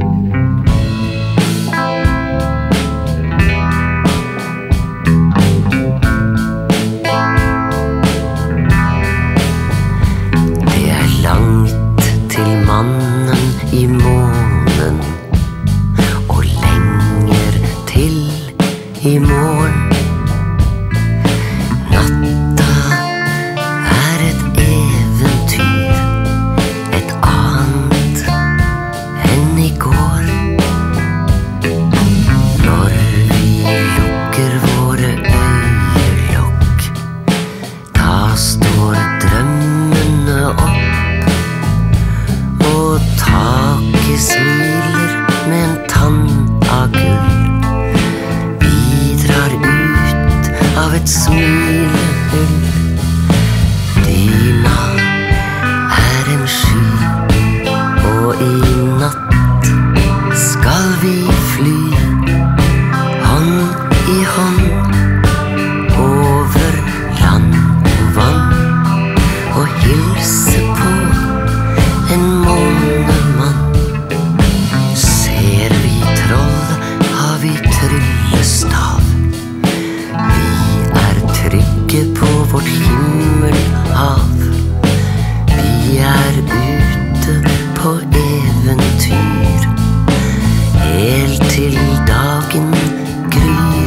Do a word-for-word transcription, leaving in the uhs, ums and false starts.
I månen og lenger til i morgen. Natta er et eventyr, et annet enn i går. Når vi lukker våre øyelokk, da står drømmene opp. Og taket smiler med en tann av gull. Vi drar ut av et smilehull. Dyna er en sky, og i natt skal vi fly. Hånd i hånd over land og vann, og hilse på en månemann. Ser vi troll, har vi tryllestav. Vi er trygge på vårt himmelhav. Vi er ute på eventyr, helt til dagen gryr.